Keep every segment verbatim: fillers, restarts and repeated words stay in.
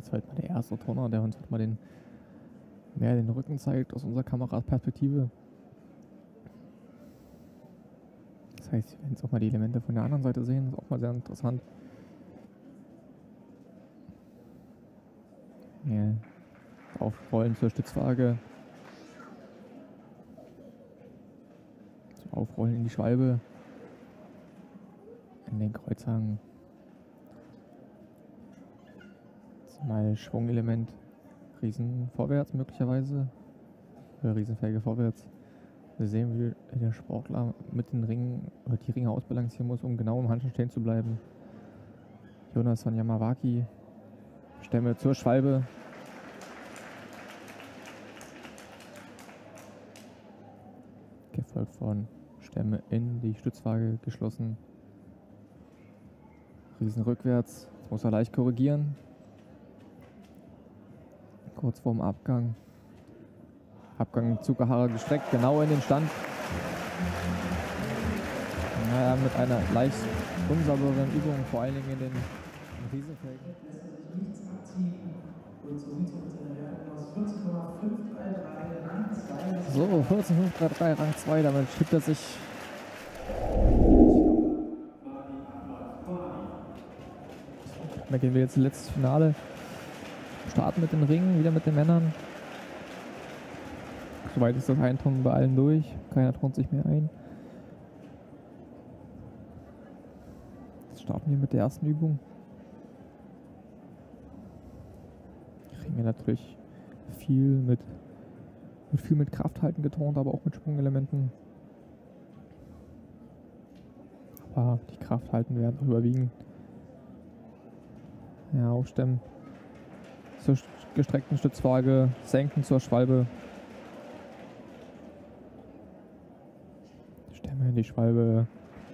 Jetzt halt mal der erste Turner, der uns halt mal den, mehr den Rücken zeigt aus unserer Kameraperspektive. Das heißt, wir werden jetzt auch mal die Elemente von der anderen Seite sehen. Das ist auch mal sehr interessant. Ja. Aufrollen zur Stützwaage. Zum Aufrollen in die Schwalbe. In den Kreuzhang. Mal Schwungelement. Riesen vorwärts möglicherweise. Oder Riesenfelge vorwärts. Wir sehen, wie der Sportler mit den Ringen oder die Ringe ausbalancieren muss, um genau im Handstand stehen zu bleiben. Jonas von Yamawaki. Stämme zur Schwalbe. Gefolgt von Stämme in die Stützwaage geschlossen. Riesen rückwärts. Jetzt muss er leicht korrigieren. Kurz vorm Abgang. Abgang Zuckerhaare gestreckt, genau in den Stand. Naja, mit einer leicht unsauberen Übung, vor allen Dingen in den Riesenfelgen. So, vierzehn Komma fünf drei drei, Rang zwei, damit schiebt er sich. Da gehen wir jetzt ins letzte Finale. Starten mit den Ringen, wieder mit den Männern. Soweit ist das Einturnen bei allen durch. Keiner turnt sich mehr ein. Jetzt starten wir mit der ersten Übung. Ringe natürlich viel mit, mit viel mit Krafthalten geturnt, aber auch mit Schwungelementen. Aber die Krafthalten werden auch überwiegen. Ja, aufstemmen. Zur gestreckten Stützwaage, senken zur Schwalbe. Stämme in die Schwalbe.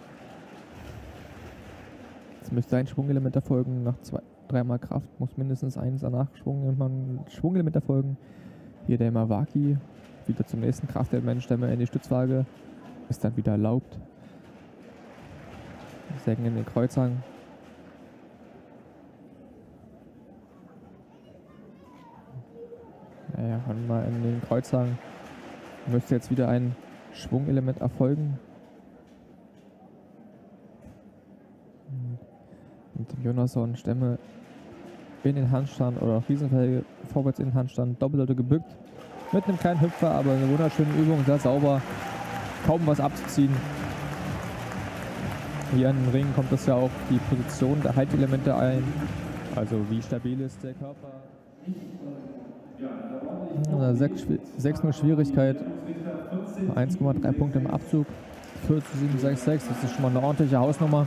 Jetzt müsste ein Schwungelement erfolgen. Nach zwei, dreimal Kraft muss mindestens eins danach Schwung, Schwungelement erfolgen. Hier der Yamawaki. Wieder zum nächsten Kraftelement. Stämme in die Stützwaage. Ist dann wieder erlaubt. Senken in den Kreuzhang. Naja, dann mal in den Kreuzhang. Müsste jetzt wieder ein Schwungelement erfolgen. Mit dem Jonasson Stämme in den Handstand oder Riesenfelge vorwärts in den Handstand, Doppelte gebückt. Mit einem kleinen Hüpfer, aber eine wunderschöne Übung, sehr sauber. Kaum was abzuziehen. Hier in den Ring kommt es ja auch die Position der Haltelemente ein. Also wie stabil ist der Körper. sechs null Schwierigkeit, eins Komma drei Punkte im Abzug, vier zu sieben sechs sechs, das ist schon mal eine ordentliche Hausnummer.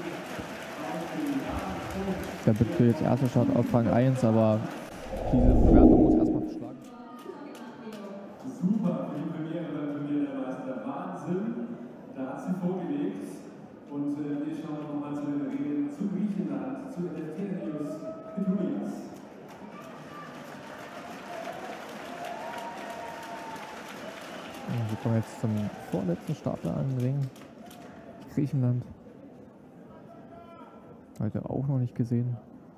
Der bitte jetzt erster Start auf Rang eins, aber diese Bewertung muss erstmal beschlagen. Super für die Premiere beim Turnier der Meister. Wahnsinn, da hat sie vorgelegt. Und äh, wir schauen nochmal zu den Regeln zu Griechenland, zu den Eleftherios Petunias. Wir kommen jetzt zum vorletzten Starter an den Ring. Griechenland. Heute auch noch nicht gesehen.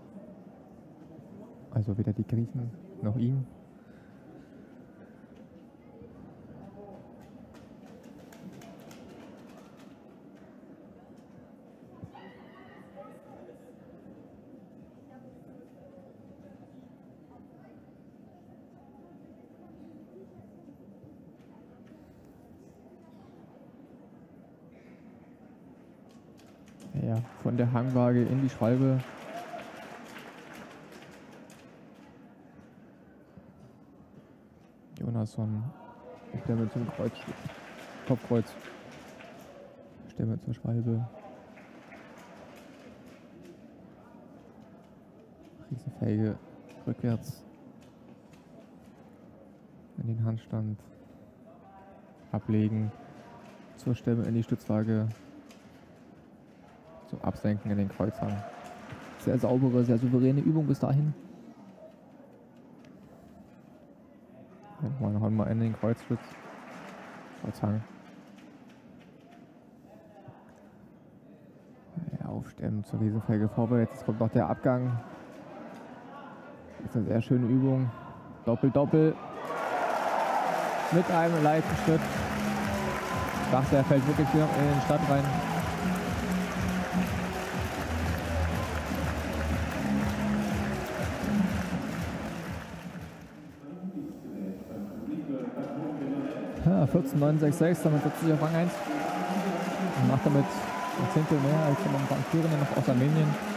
Also weder die Griechen noch ihn. Ja, von der Hangwaage in die Schwalbe. Jonasson. Stämme zum Kreuz. Kopfkreuz. Stämme zur Schwalbe. Riesenfelge rückwärts. In den Handstand. Ablegen. Zur Stämme in die Stützwaage. Zum Absenken in den Kreuzhang. Sehr saubere, sehr souveräne Übung bis dahin. Mal mal in den Kreuzschritt. Kreuzhang. Ja, aufstemmen zur Riesenfelge vorwärts. Jetzt kommt noch der Abgang. Das ist eine sehr schöne Übung. Doppel, Doppel. Mit einem leichten Schritt. Ich dachte, er fällt wirklich wieder in den Start rein. Ja, vierzehn neun sechs sechs, damit setzt sich auf Rang eins. Und macht damit ein Zehntel mehr als am Anfang Führende noch aus Armenien.